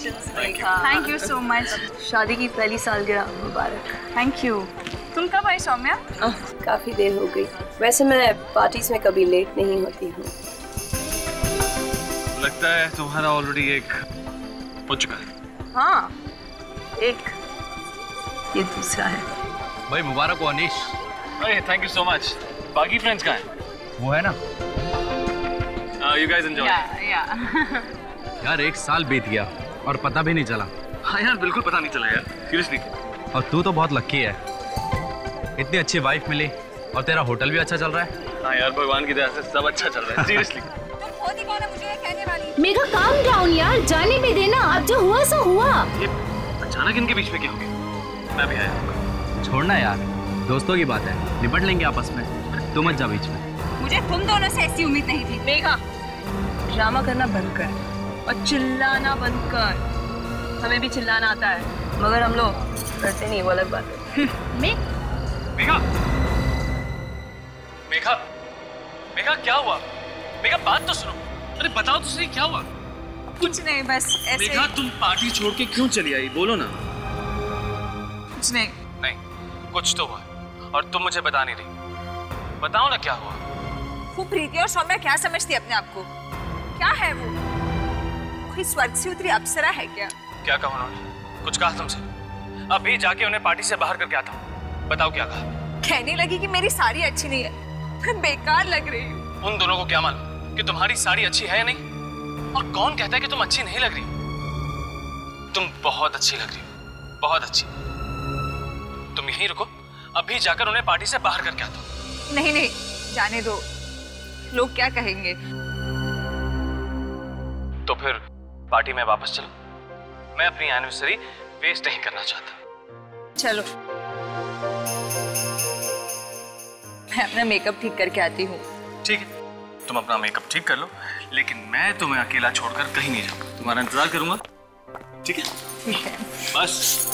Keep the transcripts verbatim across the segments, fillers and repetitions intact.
Congratulations, Megha. Thank you so much. शादी की पहली सालगिरह मुबारक। Thank you. तुम कब आई सौम्या? काफी देर हो गई। वैसे मैं पार्टीज में कभी लेट नहीं होती हूँ। लगता है तुम्हारा ऑलरेडी एक हो चुका है। हाँ, एक, ये दूसरा है। भाई मुबारक हो अनीश। भाई थैंक यू सो मच। बाकी फ्रेंड्स कहाँ हैं? वो है ना। You guys enjoy. Yeah yeah यार एक साल बीत गया और पता भी नहीं चला। हाँ यार बिल्कुल पता नहीं चला यार, सीरियसली। और तू तो बहुत लकी है, इतनी अच्छी वाइफ मिली और तेरा होटल भी अच्छा चल रहा है। हाँ यार भगवान की दया से सब अच्छा चल रहा है, सीरियसली। तुम होती कौन है मुझे ये कहने वाली? मेघा काम डाउन यार, जाने भी देना। अब जो हुआ सो हुआ। ये अचानक इनके बीच में क्या हो गया? मैं भी आया। छोड़ना यार, दोस्तों की बात है, निपट लेंगे आपस में। तू मत जा बीच में। मुझे तुम दोनों से ऐसी उम्मीद नहीं थी। मेघा, ड्रामा करना बंद कर और चिल्लाना बंद कर। हमें भी चिल्लाना आता है मगर हम लोग करते नहीं, वो अलग बात है। मैं मेघा, मेघा, मेघा क्या हुआ? मेघा बात तो सुनो। अरे बताओ तो सही क्या हुआ? कुछ नहीं, बस ऐसे। मेघा तुम पार्टी छोड़ के क्यों चली आई? बोलो ना। कुछ नहीं। नहीं, कुछ तो हुआ और तुम मुझे बता नहीं रही। बताओ ना क्या हुआ। वो प्रीति और सौम्या क्या समझती है अपने आप को? क्या है वो? कोई स्वर्ग से उतरी अप्सरा है क्या? क्या कहा उन्होंने? कुछ कहा तुमसे? अभी जाके उन्हें पार्टी से बाहर करके आता हूँ। बताओ क्या कहा? कहने लगी कि मेरी साड़ी अच्छी नहीं है, मैं बेकार लग रही हूँ। उन दोनों को क्या मालूम कि तुम्हारी साड़ी अच्छी है या नहीं? और कौन कहता है कि तुम अच्छी नहीं लग रही? तुम बहुत अच्छी लग रही हो, बहुत अच्छी। तुम यहीं रुको, अभी जाकर उन्हें पार्टी से बाहर करके आता हूँ। नहीं नहीं, जाने दो, लोग क्या कहेंगे? तो फिर पार्टी में वापस चलो। मैं अपनी एनिवर्सरी वेस्ट नहीं करना चाहता। चलो, मैं अपना मेकअप ठीक करके आती हूँ। ठीक है, तुम अपना मेकअप ठीक कर लो, लेकिन मैं तुम्हें अकेला छोड़कर कहीं नहीं जाऊंगा। तुम्हारा इंतजार करूंगा, ठीक है? ठीक है। बस।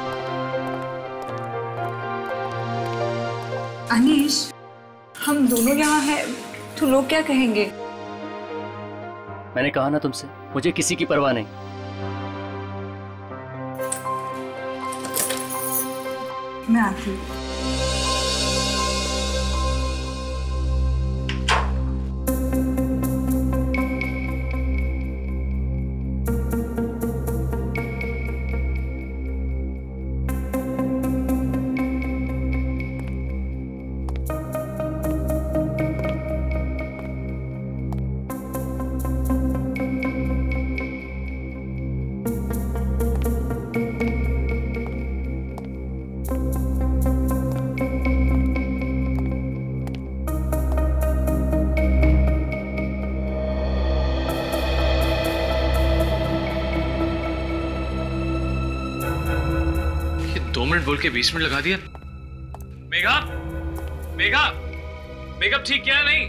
अनीश, हम दोनों यहाँ हैं तो लोग क्या कहेंगे? मैंने कहा ना तुमसे, मुझे किसी की परवाह नहीं। मैं आती हूँ। दो मिनट बोल के बीस मिनट लगा दिया। मेघा, मेघा, मेकअप ठीक किया नहीं?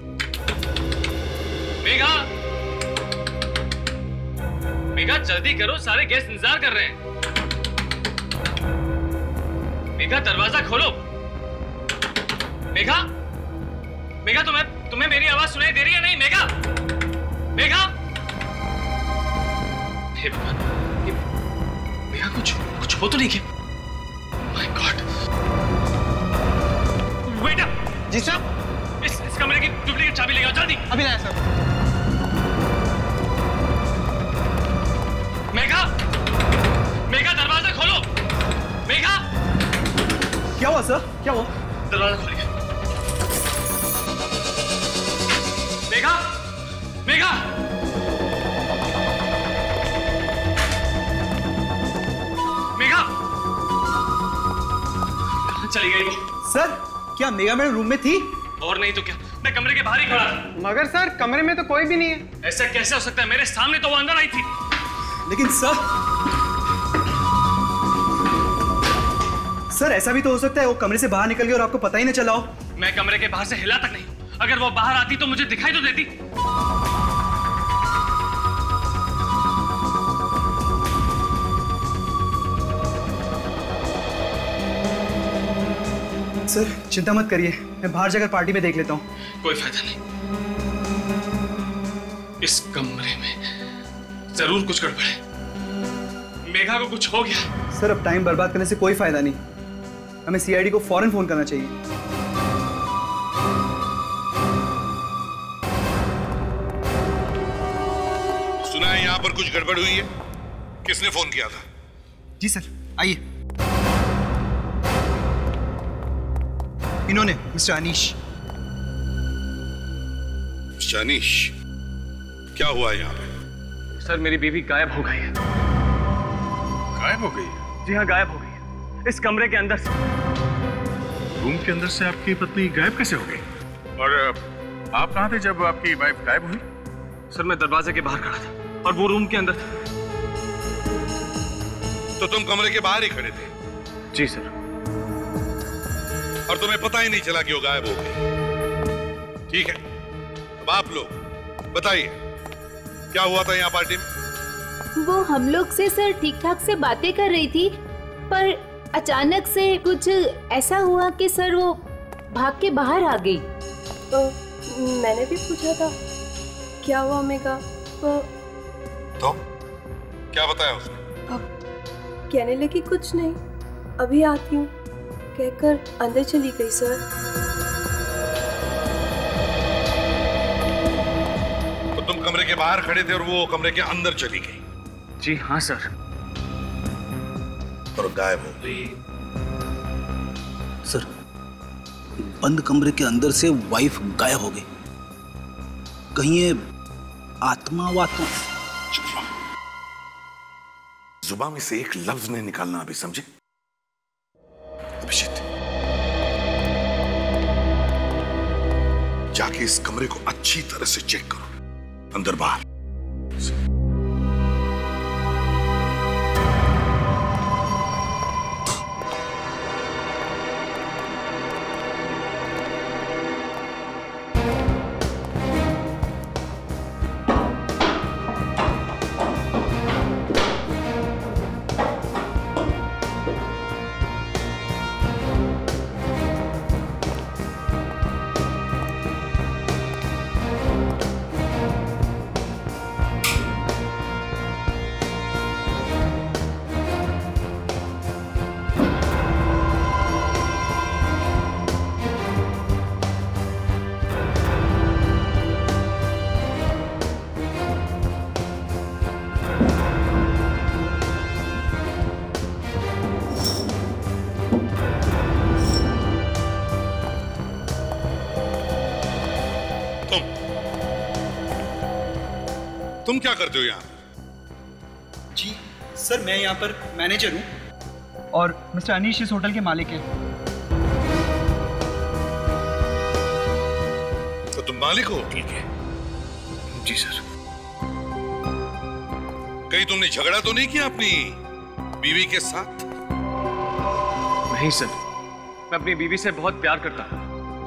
मेघा, मेघा जल्दी करो, सारे गेस्ट इंतजार कर रहे हैं। मेघा दरवाजा खोलो। मेघा, मेघा तुम्हें तुम्हें मेरी आवाज सुनाई दे रही है नहीं? मेघा, मेघा, हे भगवान, मेघा कुछ कुछ हो तो नहीं क्या? My God. Wait up. जी सर। इस इस कमरे की डुप्लीकेट चाबी ले आओ जल्दी। अभी लाया सर। मेघा, मेघा दरवाजा खोलो। मेघा, क्या हुआ सर? क्या हुआ? दरवाजा खोलिए। मेघा, मेघा, मेघा, कहाँ चली गई वो? सर, क्या मेघा मैडम रूम में थी? और नहीं तो क्या, मैं कमरे के बाहर ही खड़ा था। मगर सर कमरे में तो कोई भी नहीं है। ऐसा कैसे हो सकता है? मेरे सामने तो वो अंदर आई थी। लेकिन सर सर ऐसा भी तो हो सकता है वो कमरे से बाहर निकल गई और आपको पता ही नहीं चला हो। मैं कमरे के बाहर से हिला तक नहीं। अगर वो बाहर आती तो मुझे दिखाई तो देती। सर चिंता मत करिए, मैं बाहर जाकर पार्टी में देख लेता हूँ। कोई फायदा नहीं, इस कमरे में जरूर कुछ गड़बड़ है। मेघा को कुछ हो गया। सर अब टाइम बर्बाद करने से कोई फायदा नहीं, हमें सीआईडी को फौरन फोन करना चाहिए। सुना है यहाँ पर कुछ गड़बड़ हुई है, किसने फोन किया था? जी सर, आइए। इन्होंने, मिस्टर अनीश। मिस्टर अनीश, क्या हुआ यहाँ पे? सर मेरी बीवी गायब हो गई है। गायब हो गई है? जी हाँ, गायब हो गई है, इस कमरे के अंदर से। रूम के अंदर से आपकी पत्नी गायब कैसे हो गई? और आप कहाँ थे जब आपकी वाइफ गायब हुई? सर मैं दरवाजे के बाहर खड़ा था और वो रूम के अंदर था। तो तुम कमरे के बाहर ही खड़े थे? जी सर। और तुम्हें पता ही नहीं चला कि वो गायब हो गई? ठीक है, अब आप लोग बताइए क्या हुआ था यहाँ पार्टी में? वो हम लोग से सर ठीक ठाक से बातें कर रही थी, पर अचानक से कुछ ऐसा हुआ कि सर वो भाग के बाहर आ गई। तो मैंने भी पूछा था क्या हुआ मेघा, तो तो क्या बताया उसने? अब कहने लगी कुछ नहीं, अभी आती हूँ कहकर अंदर चली गई सर। तो तुम कमरे के बाहर खड़े थे और वो कमरे के अंदर चली गई? जी हाँ सर। और गायब हो गई? सर बंद कमरे के अंदर से वाइफ गायब हो गई, कहीं ये आत्मा वात्मा? चुप रहो, जुबान में से एक लफ्ज नहीं निकालना अभी, समझे? अभिजीत, जाके इस कमरे को अच्छी तरह से चेक करो, अंदर बाहर। तुम क्या करते हो यहाँ? जी सर, मैं यहाँ पर मैनेजर हूँ और मिस्टर अनीश इस होटल के मालिक हैं। तो तुम मालिक हो होटल के? जी सर। कहीं तुमने झगड़ा तो नहीं किया अपनी बीवी के साथ? नहीं सर, मैं अपनी बीवी से बहुत प्यार करता हूँ।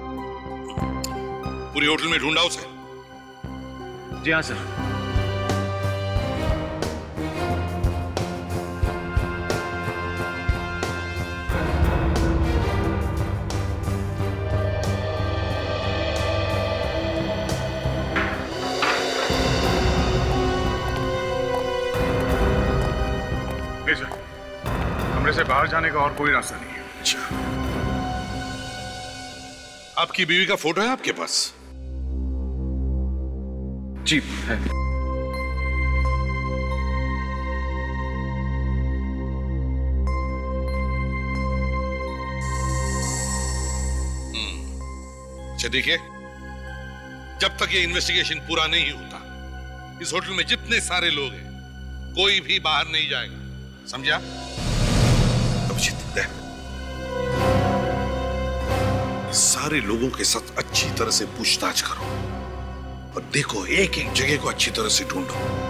पूरी होटल में ढूंढा उसे? जी हाँ सर। कमरे से बाहर जाने का और कोई रास्ता नहीं है? अच्छा, आपकी बीवी का फोटो है आपके पास? जी है। अच्छा ठीक है, जब तक ये इन्वेस्टिगेशन पूरा नहीं होता इस होटल में जितने सारे लोग हैं कोई भी बाहर नहीं जाएगा, समझा? अभिजीत, सारे लोगों के साथ अच्छी तरह से पूछताछ करो और देखो एक एक जगह को अच्छी तरह से ढूंढो।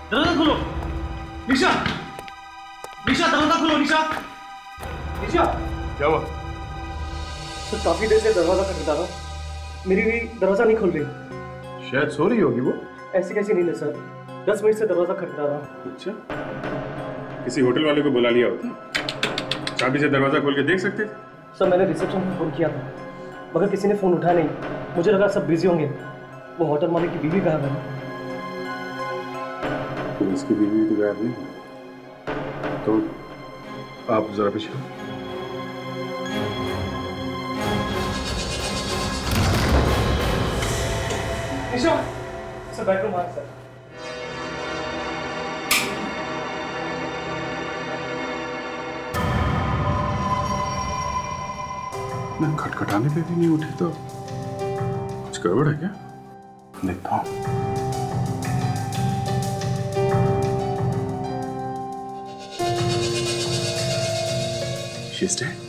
दरवाजा खोलो। निशा, निशा दरवाजा खोलो। निशा, निशा। क्या हुआ? सर काफी देर से दरवाजा खटखटा रहा, मेरी भी दरवाजा नहीं खुल रही। शायद सो रही होगी वो। ऐसी कैसी नींद है सर, दस मिनट से दरवाजा खटखटा रहा। अच्छा, किसी होटल वाले को बुला लिया होता, चाबी से दरवाजा खोल के देख सकते थे। सर मैंने रिसेप्शन में फोन किया था, मगर किसी ने फोन उठाया नहीं। मुझे लगा सब बिजी होंगे। वो होटल मालिक की बीवी गायब है। तो इसकी बीवी तो गायब नहीं, तो आप जरा पीछे। निशा, सर बेडरूम आ सर। मैं खटखटाने पे भी नहीं उठी तो कुछ गड़बड़ है क्या? देखता हूँ। She's dead?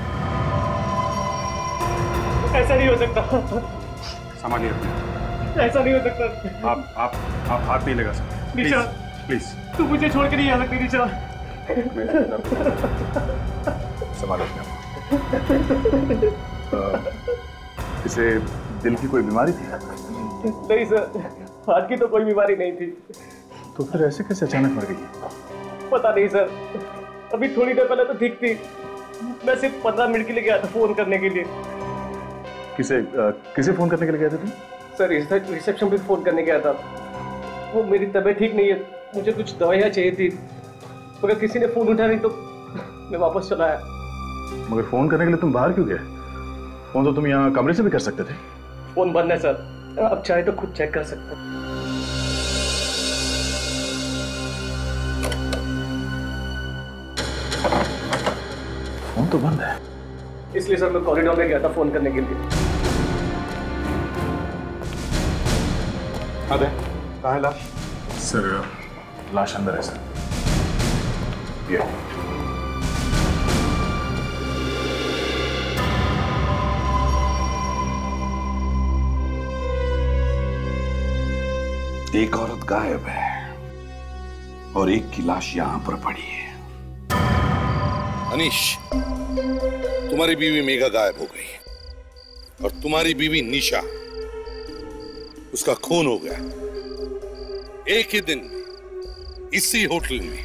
ऐसा नहीं हो सकता। संभालिए अपने। ऐसा नहीं हो सकता। आप आप आप हाथ नहीं लगा सकते। निशा, प्लीज तू मुझे छोड़ के नहीं आ सकती निशा। संभालो अपने। इसे दिल की कोई बीमारी थी? नहीं सर, हार्ट की तो कोई बीमारी नहीं थी। तो फिर ऐसे कैसे अचानक मर गई? पता नहीं सर, अभी थोड़ी देर पहले तो ठीक थी। मैं सिर्फ पंद्रह मिनट के लिए गया था फोन करने के लिए। किसे आ, किसे फोन करने के लिए गए थे तुम? सर रिसेप्शन पे फोन करने गया था। वो मेरी तबीयत ठीक नहीं है, मुझे कुछ दवाइयाँ चाहिए थी, मगर किसी ने फोन उठाया नहीं तो मैं वापस चला आया। मगर फोन करने के लिए तुम बाहर क्यों गए? फोन तो तुम यहाँ कमरे से भी कर सकते थे। फोन बंद है सर, आप चाहे तो खुद चेक कर सकते हैं। फोन तो बंद है। इसलिए सर मैं कॉरिडोर में गया था फोन करने के लिए। अबे कहाँ है लाश? सर लाश अंदर है सर। ये एक औरत गायब है और एक की लाश यहां पर पड़ी है। अनीश, तुम्हारी बीवी मेघा गायब हो गई और तुम्हारी बीवी निशा, उसका खून हो गया एक ही दिन इसी होटल में।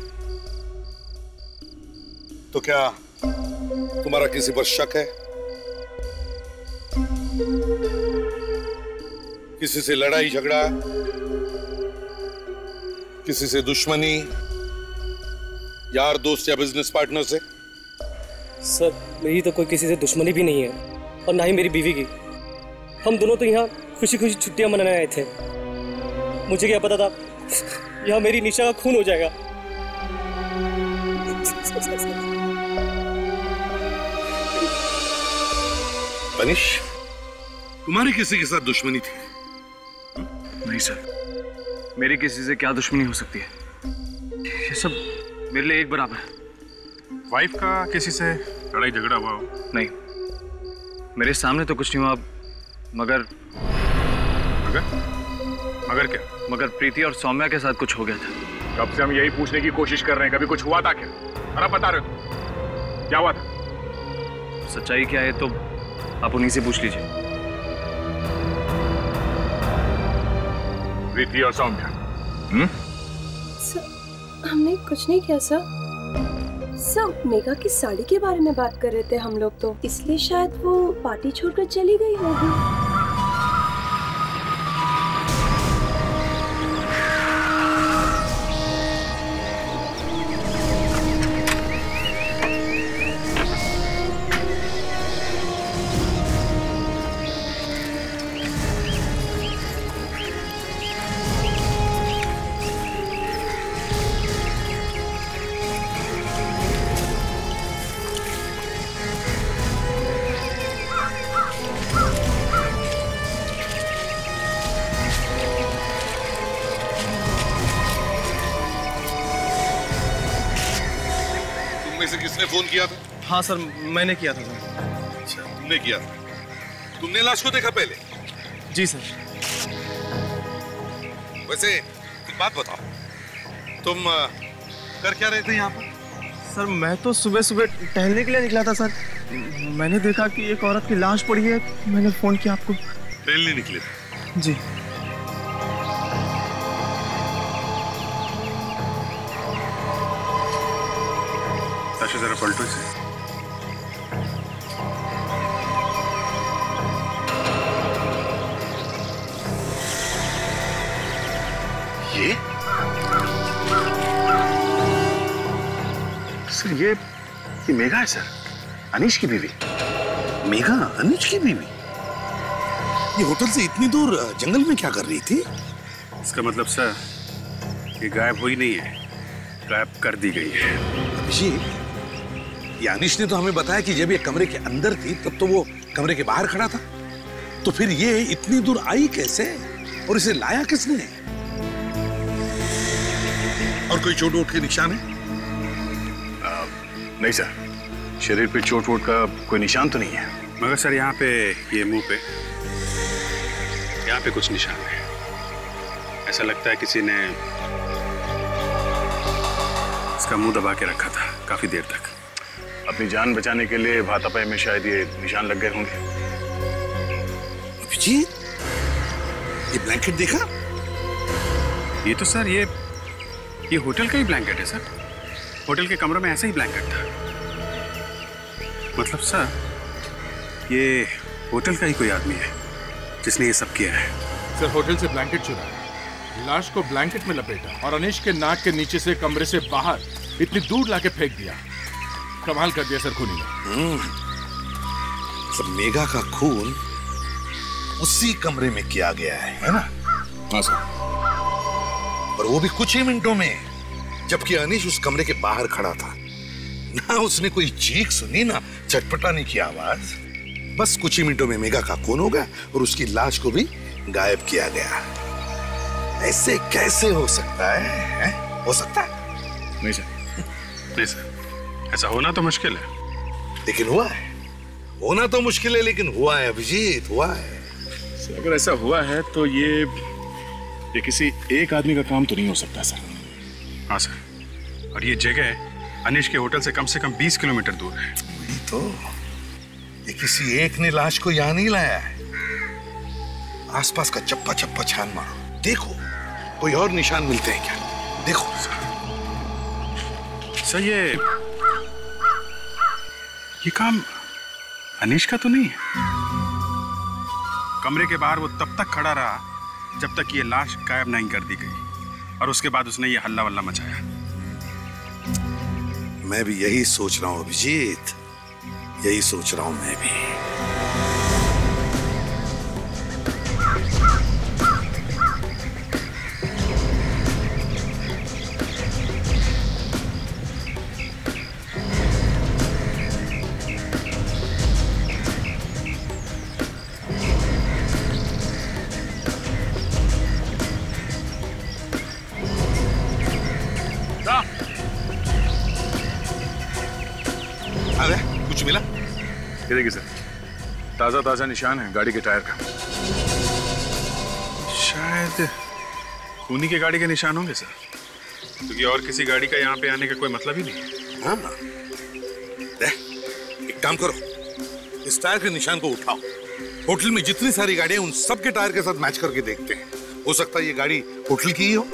तो क्या तुम्हारा किसी पर शक है? किसी से लड़ाई झगड़ा, किसी से दुश्मनी, यार दोस्त या बिजनेस पार्टनर से? सर मेरी तो कोई किसी से दुश्मनी भी नहीं है और ना ही मेरी बीवी की। हम दोनों तो यहाँ खुशी खुशी छुट्टियां मनाने आए थे। मुझे क्या पता था यहाँ मेरी निशा का खून हो जाएगा। अनीश, तुम्हारी किसी के साथ दुश्मनी थी? नहीं सर, मेरी किसी से क्या दुश्मनी हो सकती है? ये सब मेरे लिए एक बराबर है। वाइफ का किसी से लड़ाई झगड़ा हुआ हो? नहीं, मेरे सामने तो कुछ नहीं हुआ, मगर मगर मगर क्या? मगर प्रीति और सौम्या के साथ कुछ हो गया था। कब से हम यही पूछने की कोशिश कर रहे हैं, कभी कुछ हुआ था क्या? और आप बता रहे हो क्या हुआ था? सच्चाई क्या है तो आप उन्हीं से पूछ लीजिए। प्रीति और सौम्या? हम्म? सर, हमने कुछ नहीं किया सर। सब मेघा की साड़ी के बारे में बात कर रहे थे हम लोग, तो इसलिए शायद वो पार्टी छोड़कर चली गई होगी। किसने फोन किया था? हाँ सर, मैंने किया था सर। अच्छा, तुमने किया था? तुमने लाश को देखा पहले? जी सर। वैसे एक बात बताओ, तुम आ, कर क्या रहे थे यहाँ पर? सर मैं तो सुबह सुबह टहलने के लिए निकला था सर। मैंने देखा कि एक औरत की लाश पड़ी है, मैंने फोन किया आपको। टहलने निकले थे? जी। ताशा जरा पलटो इसे। ये सर ये ये मेघा है सर, अनीश की बीवी। मेघा अनीश की बीवी? ये होटल से इतनी दूर जंगल में क्या कर रही थी? इसका मतलब सर ये गायब हुई नहीं है, गायब कर दी गई है। अभिषेक, ये अनीश ने तो हमें बताया कि जब ये कमरे के अंदर थी तब तो वो कमरे के बाहर खड़ा था, तो फिर ये इतनी दूर आई कैसे और इसे लाया किसने? और कोई चोट वोट के निशान है? नहीं सर, शरीर पे चोट वोट का कोई निशान तो नहीं है। मगर सर यहाँ पे, ये मुंह पे, यहाँ पे कुछ निशान है। ऐसा लगता है किसी ने इसका मुंह दबा के रखा था काफी देर तक। अपनी जान बचाने के लिए भातापाई में शायद ये निशान लग गए होंगे। अभिजीत, ये ब्लैंकेट देखा? ये तो सर ये ये होटल का ही ब्लैंकेट है सर। होटल के कमरे में ऐसा ही ब्लैंकेट था। मतलब सर ये होटल का ही कोई आदमी है जिसने ये सब किया है। सर होटल से ब्लैंकेट चुराया, लाश को ब्लैंकेट में लपेटा और अनीश के नाक के नीचे से कमरे से बाहर इतनी दूर लाके फेंक दिया। कमाल कर दिया सर खूनी ने। सब मेघा का खून उसी कमरे में किया गया है, है ना? हाँ सर। और वो भी कुछ ही मिनटों में, जबकि अनीश उस कमरे के बाहर खड़ा था। ना उसने कोई चीख सुनी, ना चटपटाने की आवाज। बस कुछ ही मिनटों में मेघा का खून हो गया और उसकी लाश को भी गायब किया गया। ऐसे कैसे हो सकता है, है? हो सकता है? नहीं सर, नहीं सर, ऐसा होना तो मुश्किल है। लेकिन हुआ है। होना तो मुश्किल है लेकिन हुआ है अभिजीत, हुआ है। अगर ऐसा हुआ है तो ये ये किसी एक आदमी का काम तो नहीं हो सकता सर। हाँ सर, और ये जगह अनीश के होटल से कम से कम बीस किलोमीटर दूर है। वही तो, ये किसी एक ने लाश को यहाँ नहीं लाया है। आसपास का चप्पा चप्पा छान मारो, देखो कोई और निशान मिलते हैं क्या? देखो सर, सर ये ये काम अनीश का तो नहीं है। कमरे के बाहर वो तब तक खड़ा रहा जब तक ये लाश गायब नहीं कर दी गई, और उसके बाद उसने ये हल्ला वल्ला मचाया। मैं भी यही सोच रहा हूं अभिजीत, यही सोच रहा हूं मैं भी। कुछ मिला? ये देखिए सर, ताजा ताजा निशान है गाड़ी के टायर का। शायद खूनी के गाड़ी के निशान होंगे सर, क्योंकि और किसी गाड़ी का यहाँ पे आने का कोई मतलब ही नहीं है। हाँ, एक काम करो, इस टायर के निशान को उठाओ। होटल में जितनी सारी गाड़ियां उन सब के टायर के साथ मैच करके देखते हैं। हो सकता है ये गाड़ी होटल की ही हो।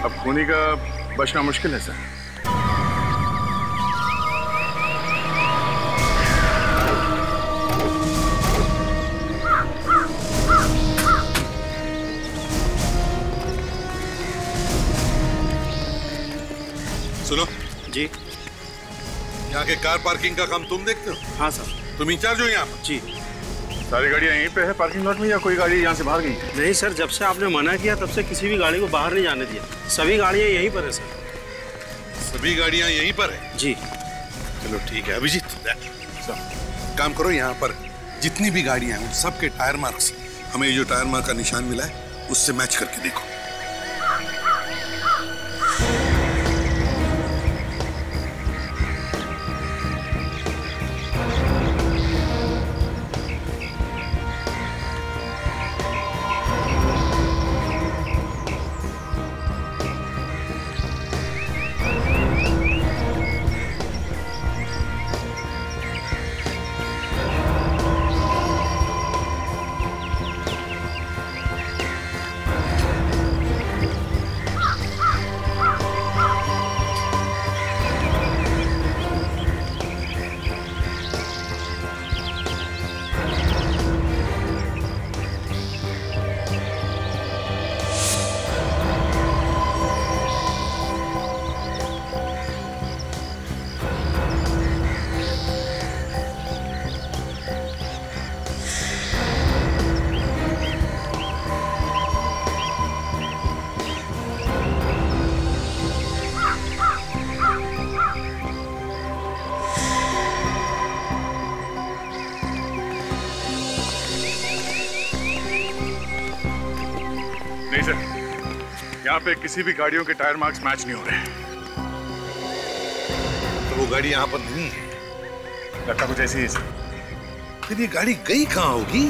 अब खूनी का बचना मुश्किल है सर। सुनो जी। यहाँ के कार पार्किंग का काम तुम देखते हो? हाँ सर। तुम इंचार्ज हो यहाँ पर? जी। सारी गाड़ियाँ यहीं पे है पार्किंग लॉट में, या कोई गाड़ी यहाँ से बाहर गई? नहीं सर, जब से आपने मना किया तब से किसी भी गाड़ी को बाहर नहीं जाने दिया। सभी गाड़ियाँ यहीं पर है सर। सभी गाड़ियाँ यहीं पर है? जी। चलो ठीक है अभिजीत, काम करो, यहाँ पर जितनी भी गाड़ियाँ हैं उन सबके टायर मार्क्स हमें जो टायर मार्क का निशान मिला है उससे मैच करके देखो। यहाँ पे किसी भी गाड़ियों के टायर मार्क्स मैच नहीं हो रहे। तो वो गाड़ी यहाँ पर नहीं है? लगता कुछ ऐसी है सर। फिर ये गाड़ी गई कहाँ होगी?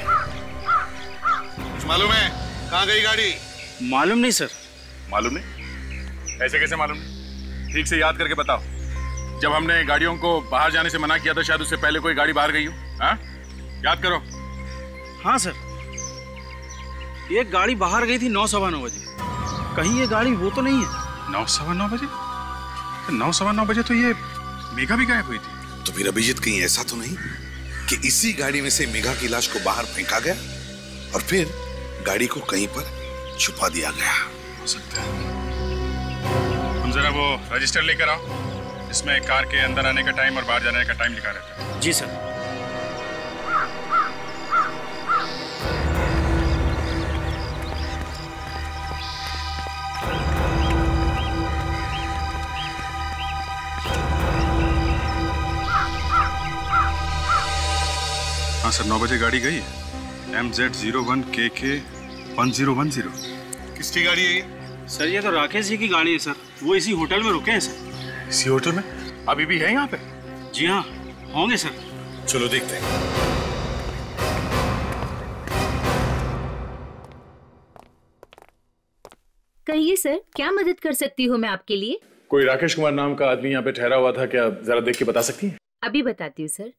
कुछ मालूम है कहाँ गई गाड़ी? मालूम नहीं सर। मालूम नहीं? ऐसे कैसे मालूम नहीं? ठीक से याद करके बताओ। जब हमने गाड़ियों को बाहर जाने से मना किया था शायद उससे पहले कोई गाड़ी बाहर गई हो। हाँ, याद करो। हाँ सर, एक गाड़ी बाहर गई थी नौ सवा नौ बजे। कहीं ये गाड़ी वो तो नहीं है? नौ सवा नौ बजे? नौ सवा नौ बजे तो ये मेघा भी गायब हुई थी। तो फिर अभिजीत कहीं ऐसा तो नहीं कि इसी गाड़ी में से मेघा की लाश को बाहर फेंका गया और फिर गाड़ी को कहीं पर छुपा दिया गया? हो सकता है। तुम जरा वो रजिस्टर लेकर आओ, इसमें कार के अंदर आने का टाइम और बाहर जाने का टाइम लिखा रहता है। जी सर। हाँ सर, नौ बजे गाड़ी गई है। एम जेड जीरो वन के के वन जीरो वन जीरो। किसकी गाड़ी है ये? सर ये तो राकेश जी की गाड़ी है सर। वो इसी होटल में रुके हैं सर। इसी होटल में? अभी भी है यहाँ पे? जी हाँ, होंगे सर। चलो देखते हैं। कहिए सर, क्या मदद कर सकती हूँ मैं आपके लिए? कोई राकेश कुमार नाम का आदमी यहाँ पे ठहरा हुआ था क्या? जरा देख के बता सकती हैं? अभी बताती हूँ सर।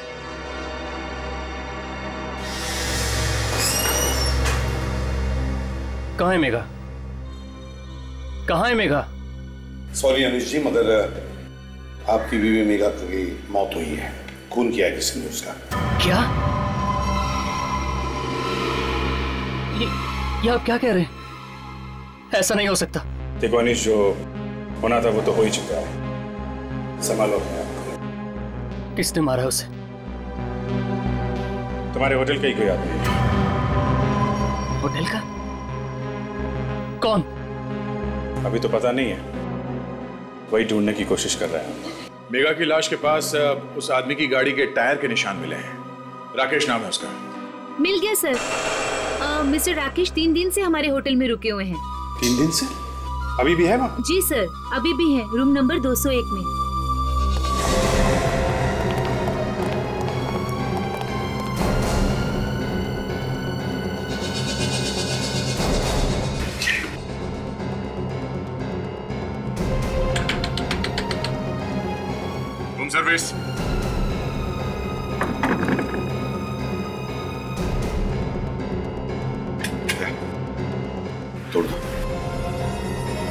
कहाँ है मेघा? कहाँ है मेघा? सॉरी अनिश जी, मगर आपकी बीवी मेघा की मौत हुई है। खून किया है किसी ने उसका। क्या? ये, ये आप क्या कह रहे हैं? ऐसा नहीं हो सकता। देखो अनिश, जो होना था वो तो हो ही चुका है। संभालो अपने आप। किसने मारा उसे? तुम्हारे होटल का ही कोई आदमी है। होटल का? कौन? अभी तो पता नहीं है, वही ढूंढने की कोशिश कर रहे हैं। मेघा की लाश के पास उस आदमी की गाड़ी के टायर के निशान मिले हैं। राकेश नाम है उसका। मिल गया सर। आ, मिस्टर राकेश तीन दिन से हमारे होटल में रुके हुए हैं। तीन दिन से? अभी भी है वहाँ? जी सर, अभी भी है, रूम नंबर दो सौ एक में। Room service. तोड़ दो।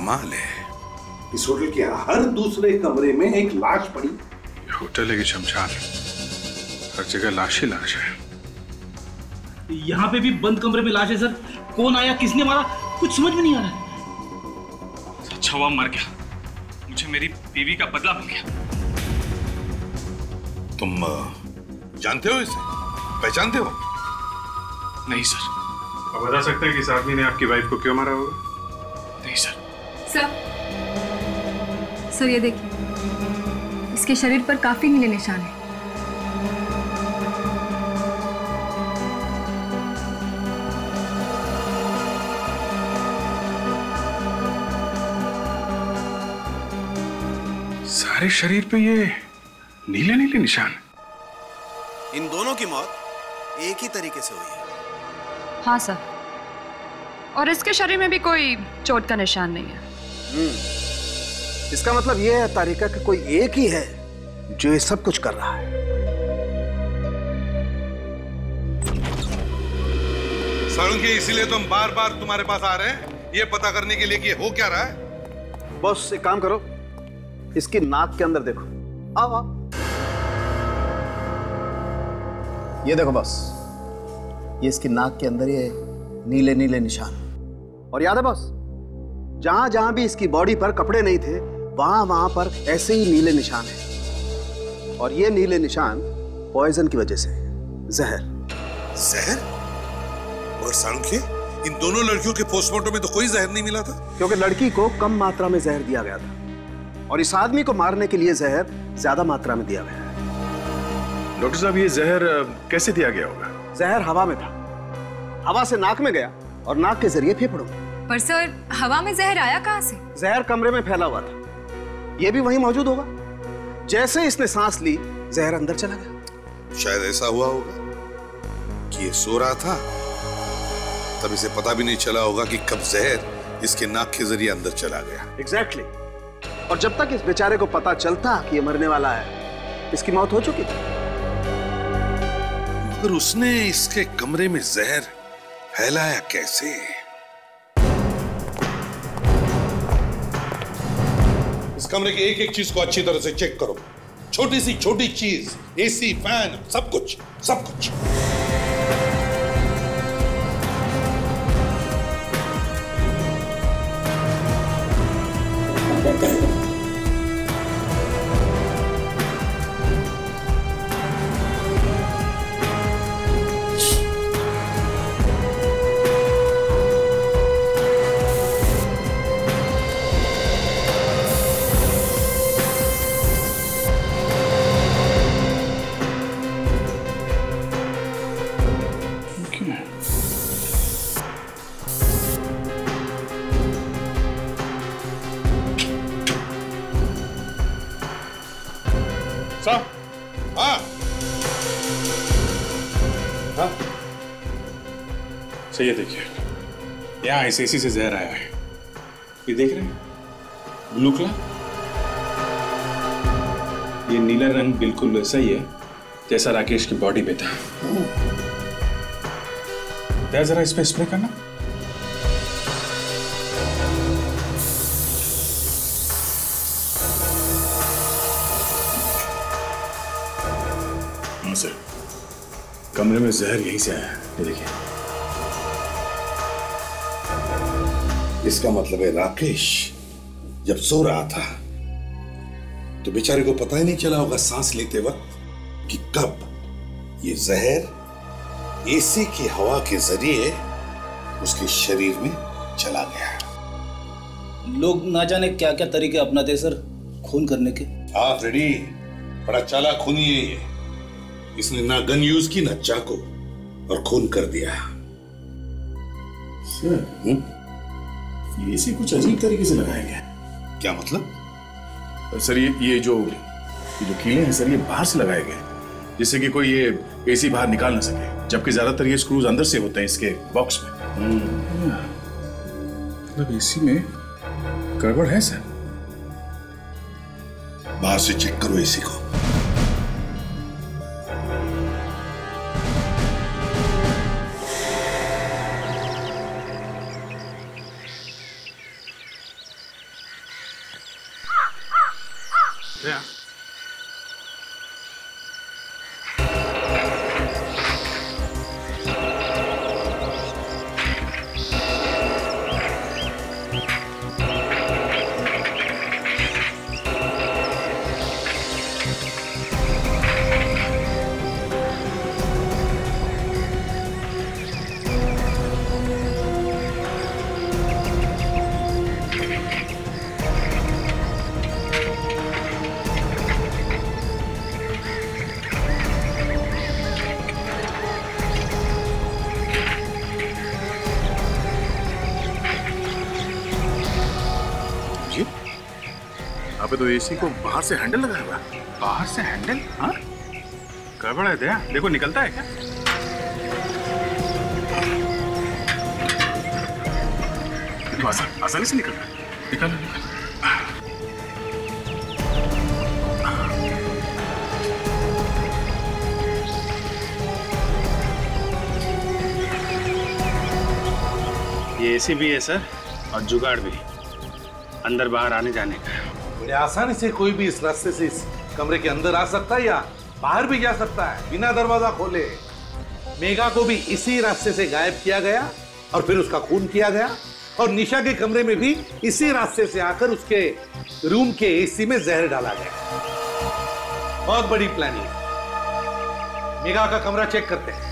कमाल है, इस होटल के हर दूसरे कमरे में एक लाश पड़ी। ये होटल है कि शमशान, हर जगह लाश ही लाश है। यहाँ पे भी बंद कमरे में लाश है सर। कौन आया, किसने मारा, कुछ समझ में नहीं आ रहा है। अच्छा हुआ मर गया, मुझे मेरी बीवी का बदला मिल गया। तुम जानते हो इसे, पहचानते हो? नहीं सर। अब बता सकते हैं कि इस आदमी ने आपकी वाइफ को क्यों मारा होगा? नहीं सर। सर सर ये देखिए, इसके शरीर पर काफी नीले निशान हैं। सारे शरीर पे ये नीले नीले निशान। इन दोनों की मौत एक ही तरीके से हुई है। हाँ सर, और इसके शरीर में भी कोई चोट का निशान नहीं है। हम्म, इसका मतलब यह है तारिका कि कोई एक ही है जो ये सब कुछ कर रहा है। सालुंखे, इसीलिए तो हम बार बार तुम्हारे पास आ रहे हैं, ये पता करने के लिए कि हो क्या रहा है। बॉस एक काम करो, इसकी नाक के अंदर देखो। आओ आओ, ये देखो बॉस, ये इसकी नाक के अंदर ये नीले नीले निशान। और याद है बॉस, जहां जहां भी इसकी बॉडी पर कपड़े नहीं थे वहां वहां पर ऐसे ही नीले निशान हैं। और ये नीले निशान पॉइजन की वजह से, जहर। जहर? और सालुंखे, इन दोनों लड़कियों के पोस्टमार्टम में तो कोई जहर नहीं मिला था। क्योंकि लड़की को कम मात्रा में जहर दिया गया था और इस आदमी को मारने के लिए जहर ज्यादा मात्रा में दिया गया है। डॉक्टर साहब, ये जहर कैसे दिया गया होगा? जहर हवा में था, हवा से नाक में गया और नाक के जरिए फेफड़ों में। पर सर, हवा में जहर आया कहां से? जहर कमरे में फैला हुआ था, ये भी वहीं मौजूद होगा। जैसे इसने सांस ली, जहर अंदर चला गया। शायद ऐसा हुआ होगा कि ये सो रहा था, तब इसे पता भी नहीं चला होगा कि कब जहर इसके नाक के जरिए अंदर चला गया। Exactly exactly. और जब तक इस बेचारे को पता चलता कि ये मरने वाला है, इसकी मौत हो चुकी थी। मगर उसने इसके कमरे में जहर फैलाया कैसे? इस कमरे की एक एक चीज को अच्छी तरह से चेक करो, छोटी सी छोटी चीज, एसी, फैन, सब कुछ सब कुछ। तो ये देखिए, यहाँ इस एसी से जहर आया है। ये देख रहे हैं, ब्लू कलर, ये नीला रंग बिल्कुल वैसा ही है जैसा राकेश की बॉडी पे था। क्या जरा इस पे स्प्रे करना। हाँ सर, कमरे में जहर यहीं से आया है, ये देखिए। इसका मतलब है राकेश जब सो रहा था तो बेचारे को पता ही नहीं चला होगा सांस लेते वक्त कि कब ये जहर एसी की हवा के जरिए उसके शरीर में चला गया। लोग ना जाने क्या क्या तरीके अपनाते सर खून करने के। हाँ फ्रेडी, बड़ा चालाक खूनी है ये। इसने ना गन यूज की ना चाकू, और खून कर दिया। सर, हुँ? ये इसी कुछ अजीब तरीके से लगाया गया। क्या मतलब? सर ये ये जो ये जो कीले हैं सर, ये बाहर से लगाए गए जिससे कि कोई ये एसी बाहर निकाल ना सके, जबकि ज्यादातर ये स्क्रूज अंदर से होते हैं इसके बॉक्स में। मतलब एसी में गड़बड़ है सर। बाहर से चेक करो एसी को। अबे तो एसी को बाहर से हैंडल लगाया हुआ। बाहर से हैंडल? हाँ, गड़बड़ है दया। देखो निकलता है क्या? तो आसान, आसानी से निकल रहा है। निकल निकल। ये एसी भी है सर, और जुगाड़ भी, अंदर बाहर आने जाने का। बड़े आसानी से कोई भी इस रास्ते से इस कमरे के अंदर आ सकता है या बाहर भी जा सकता है बिना दरवाजा खोले। मेघा को भी इसी रास्ते से गायब किया गया और फिर उसका खून किया गया, और निशा के कमरे में भी इसी रास्ते से आकर उसके रूम के एसी में जहर डाला गया। बहुत बड़ी प्लानिंग। मेघा का कमरा चेक करते हैं।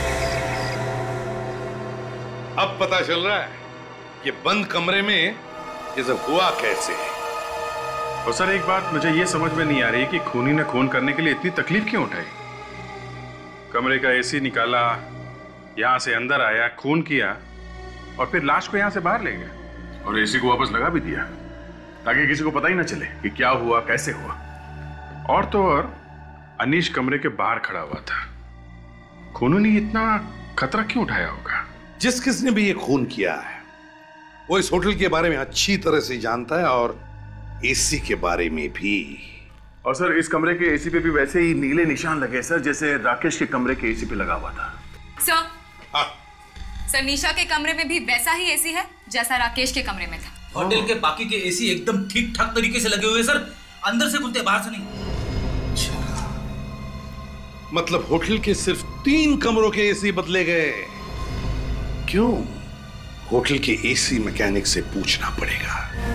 अब पता चल रहा है कि बंद कमरे में ये सब हुआ कैसे। और सर एक बात मुझे ये समझ में नहीं आ रही कि खूनी ने खून करने के लिए इतनी तकलीफ क्यों उठाई। कमरे का एसी निकाला, यहां से अंदर आया, खून किया, और फिर लाश को यहां से बाहर ले गया और एसी को वापस लगा भी दिया ताकि किसी को पता ही ना चले कि क्या हुआ, कैसे हुआ। और तो और अनीश कमरे के बाहर खड़ा हुआ था। खूनी ने इतना खतरा क्यों उठाया होगा? जिस किसने भी ये खून किया है वो इस होटल के बारे में अच्छी तरह से जानता है, और एसी के बारे में भी। और सर इस कमरे के एसी पे भी वैसे ही नीले निशान लगे सर, जैसे राकेश के कमरे के एसी पे लगा हुआ था। सर, हाँ। सर निशा के कमरे में भी वैसा ही एसी है जैसा राकेश के कमरे में था। होटल के बाकी के एसी एकदम ठीक ठाक तरीके से लगे हुए सर, अंदर से खुलते बाहर से नहीं। अच्छा, मतलब होटल के सिर्फ तीन कमरों के एसी बदले गए। क्यों? होटल के एसी मैकेनिक से पूछना पड़ेगा।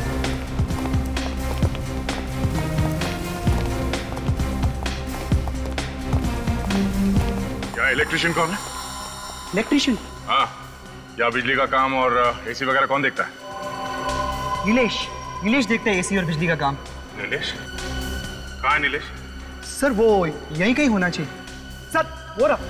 क्या इलेक्ट्रिशियन कौन है? इलेक्ट्रिशियन? हाँ, या बिजली का काम और एसी वगैरह कौन देखता है? नीलेश, नीलेश देखते हैं एसी और बिजली का काम। नीलेश? कहाँ है नीलेश? सर वो यहीं कहीं होना चाहिए। सर वो रहा।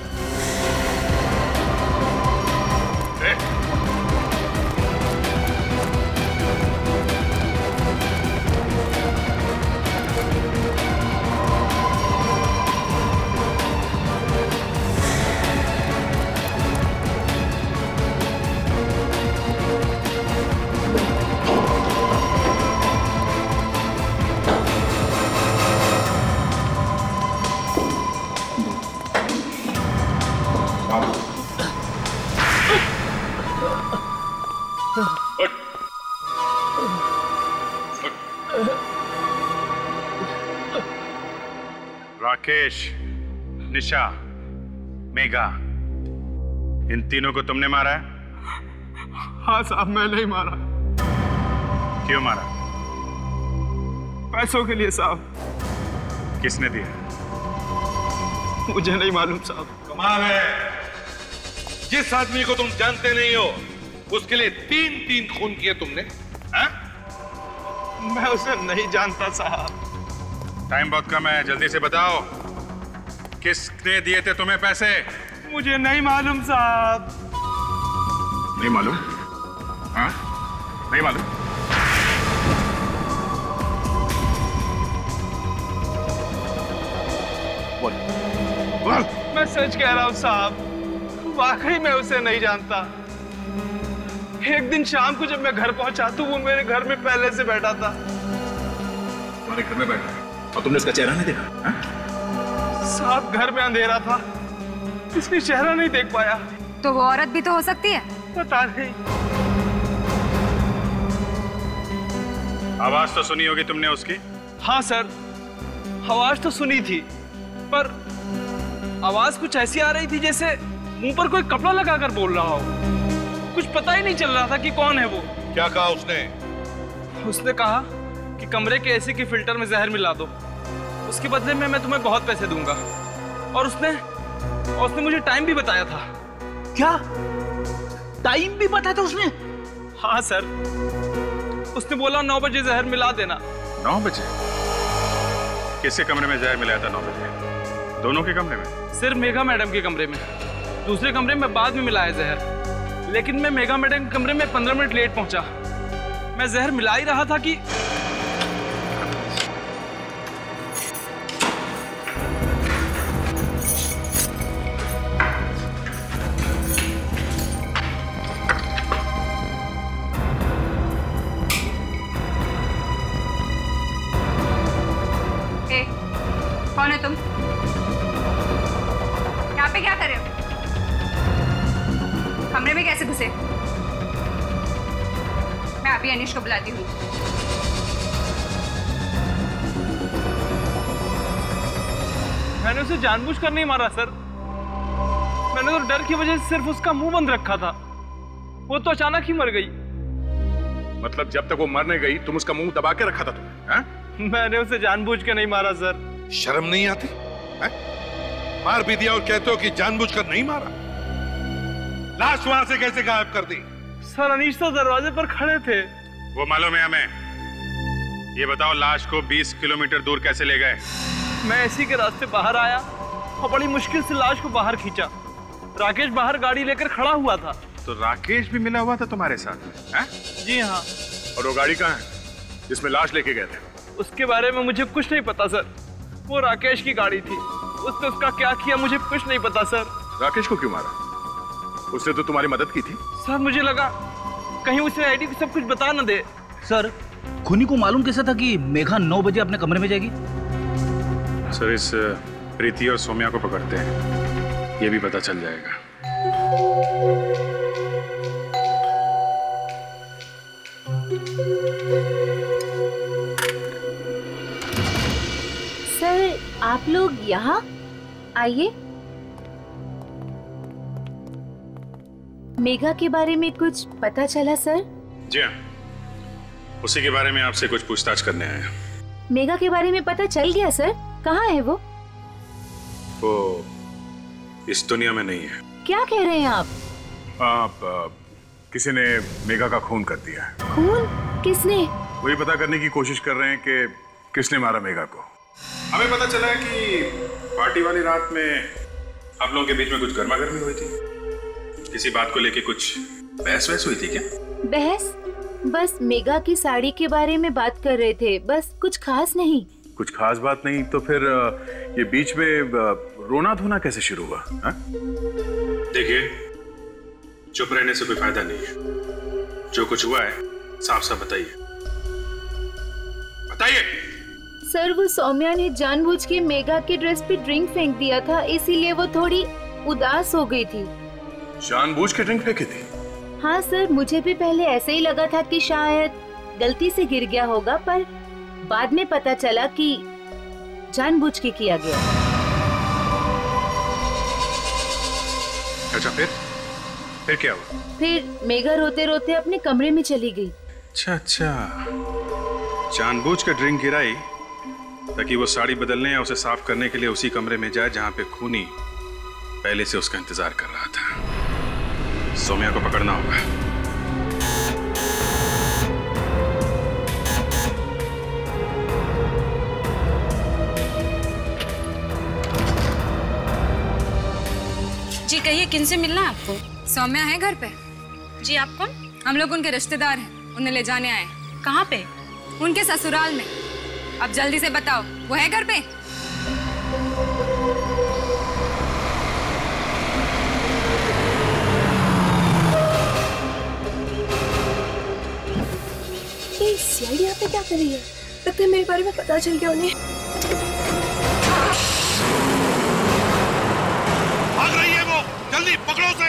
राकेश, निशा, मेघा, इन तीनों को तुमने मारा है? हाँ साहब, मैंने ही मारा। क्यों मारा? पैसों के लिए साहब। किसने दिया? मुझे नहीं मालूम साहब। कमाल है, जिस आदमी को तुम जानते नहीं हो उसके लिए तीन तीन खून किए तुमने। हा? मैं उसे नहीं जानता साहब। टाइम बहुत कम है, जल्दी से बताओ किसने दिए थे तुम्हें पैसे? मुझे नहीं मालूम साहब। नहीं मालूम? हाँ? नहीं मालूम? बोल बोल। मैं सच कह रहा हूँ साहब, वाकई मैं उसे नहीं जानता। एक दिन शाम को जब मैं घर पहुंचा तो वो मेरे घर में पहले से बैठा था। तुम्हारे घर में बैठा और तुमने उसका चेहरा नहीं देखा? साहब घर में अंधेरा था, इसलिए चेहरा नहीं देख पाया। तो वो औरत भी तो हो सकती है। पता नहीं। आवाज तो सुनी होगी तुमने उसकी? हाँ सर, आवाज तो सुनी थी, पर आवाज कुछ ऐसी आ रही थी जैसे मुंह पर कोई कपड़ा लगाकर बोल रहा हो। कुछ पता ही नहीं चल रहा था कि कौन है वो। क्या कहा उसने? उसने कहा कि कमरे के एसी के फिल्टर में जहर मिला दो, उसके बदले में मैं तुम्हें बहुत पैसे दूंगा। और उसने और उसने मुझे टाइम भी बताया था। क्या टाइम भी बताया था उसने? हाँ सर, उसने बोला नौ बजे जहर मिला देना। नौ बजे? किसके कमरे में जहर मिलाया था नौ बजे? दोनों के कमरे में? सिर्फ मेघा मैडम के कमरे में, दूसरे कमरे में बाद में मिलाया जहर। लेकिन मैं मेघा मैडम के कमरे में पंद्रह मिनट लेट पहुंचा। मैं जहर मिला ही रहा था कि कर रहे हो? कमरे में कैसे घुसे? मैं अभी अनीश को बुलाती हूँ। मैंने उसे जानबूझकर नहीं मारा सर। मैंने तो डर की वजह से सिर्फ उसका मुंह बंद रखा था। वो तो अचानक ही मर गई। मतलब जब तक वो मरने गई तुम उसका मुंह दबा के रखा था तुमने? हाँ? मैंने उसे जानबूझ के नहीं मारा सर। शर्म नहीं आती? है? मार भी दिया और कहते हो कि जानबूझकर नहीं मारा। लाश वहां से कैसे गायब कर दी? सर अनीश तो दरवाजे पर खड़े थे। वो मालूम है हमें। ये बताओ लाश को बीस किलोमीटर दूर कैसे ले गए? मैं इसी के रास्ते बाहर आया और बड़ी मुश्किल से लाश को बाहर खींचा। राकेश बाहर गाड़ी लेकर खड़ा हुआ था। तो राकेश भी मिला हुआ था तुम्हारे साथ में? हैं? जी हाँ। और वो गाड़ी कहाँ है जिसमें लाश लेके गए थे? उसके बारे में मुझे कुछ नहीं पता सर। वो राकेश की गाड़ी थी। उसने उसका क्या किया मुझे कुछ नहीं पता सर। राकेश को क्यों मारा? उसने तो तुम्हारी मदद की थी। सर मुझे लगा कहीं उसे आईडी को सब कुछ बता न दे। सर खूनी को मालूम कैसा था कि मेघा नौ बजे अपने कमरे में जाएगी? सर इस प्रीति और सौम्या को पकड़ते हैं, ये भी पता चल जाएगा। सर आप लोग यहाँ आइए। मेघा के बारे में कुछ पता चला सर? जी हाँ, उसी के बारे में आपसे कुछ पूछताछ करने आए हैं। मेघा के बारे में पता चल गया सर? कहाँ है वो? वो इस दुनिया में नहीं है। क्या कह रहे हैं आप? आप आ, किसी ने मेघा का खून कर दिया है। खून? किसने? वही पता करने की कोशिश कर रहे हैं कि किसने मारा मेघा को। हमें पता चला है कि पार्टी वाली रात में आप लोगों के बीच में कुछ गर्मा गर्मी हुई थी। किसी बात को लेके कुछ बहस वहस हुई थी क्या? बहस? बस मेघा की साड़ी के बारे में बात कर रहे थे, बस कुछ खास नहीं। कुछ खास बात नहीं तो फिर ये बीच में रोना धोना कैसे शुरू हुआ? देखिए चुप रहने से कोई फायदा नहीं है। जो कुछ हुआ है साफ साफ बताइए, बताइए। सर वो सौम्या ने जानबूझ के मेघा के ड्रेस पे ड्रिंक फेंक दिया था, इसीलिए वो थोड़ी उदास हो गई थी। जानबूझ के ड्रिंक फेंकी थी? हाँ सर, मुझे भी पहले ऐसे ही लगा था कि शायद गलती से गिर गया होगा, पर बाद में पता चला कि जानबूझ के किया गया। अच्छा फिर फिर क्या हुआ? फिर मेघा रोते रोते अपने कमरे में चली गई। अच्छा अच्छा, जानबूझ कर ड्रिंक गिराई ताकि वो साड़ी बदलने या उसे साफ करने के लिए उसी कमरे में जाए जहां पे खूनी पहले से उसका इंतजार कर रहा था। सौम्या को पकड़ना होगा। जी कहिए, किनसे मिलना है आपको? सौम्या है घर पे? जी आप कौन? हम लोग उनके रिश्तेदार हैं, उन्हें ले जाने आए। कहाँ पे? उनके ससुराल में। अब जल्दी से बताओ, वो है घर पे? सीआईडी यहाँ पे क्या कर रही है? लगता है मेरे बारे में पता चल गया उन्हें। भाग रही है वो, जल्दी पकड़ो उसे।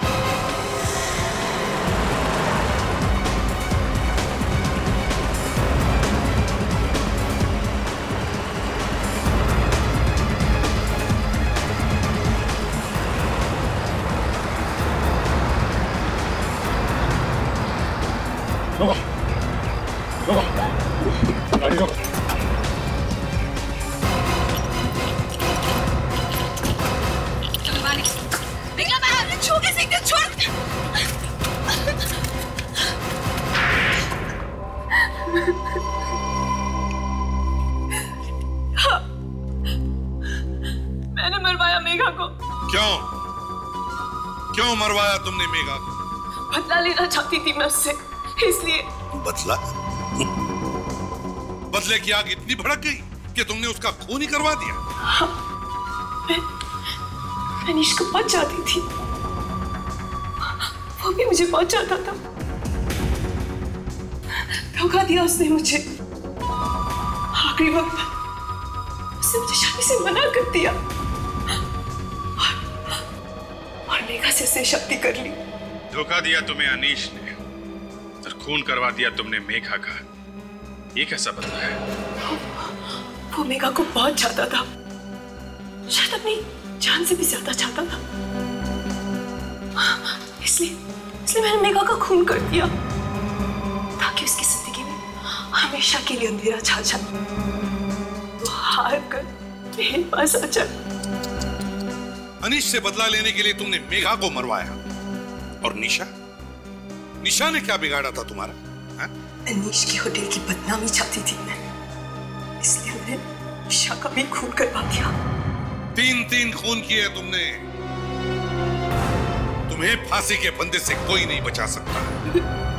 गाड़ी रोको। निकला बाहर, छू के सीधे छोड़। हाँ, मैंने मरवाया मेघा को। क्यों? क्यों मरवाया तुमने मेघा को? बदला लेना चाहती थी मैं उससे, इसलिए। बदला? बदले की आग इतनी भड़क गई कि तुमने उसका खून ही करवा दिया? हाँ, मैं अनीश को बहुत चाहती थी, वो भी मुझे बहुत चाहता था। धोखा दिया उसने मुझे। आखिरी वक्त उसने मुझे शादी से मना कर दिया। और, मेघा से उसने शादी कर ली। धोखा दिया तुम्हें अनीश ने और खून करवा दिया तुमने मेघा का। ये कैसा बदला है? वो मेघा को बहुत चाहता था, शायद अपनी जान से भी ज्यादा चाहता था। इसलिए इसलिए मैंने मेघा का खून कर दिया ताकि उसकी जिंदगी में हमेशा के लिए अंधेरा छा जाए। वो हार कर मेरे पास आ जाए। अनीश से बदला लेने के लिए तुमने मेघा को मरवाया। और निशा निशा ने क्या बिगाड़ा था तुम्हारा? हा? अनीश की होटल की बदनामी चाहती थी मैं, इसलिए मैंने निशा का भी खून करवा दिया। तीन तीन खून किए तुमने। तुम्हें फांसी के फंदे से कोई नहीं बचा सकता।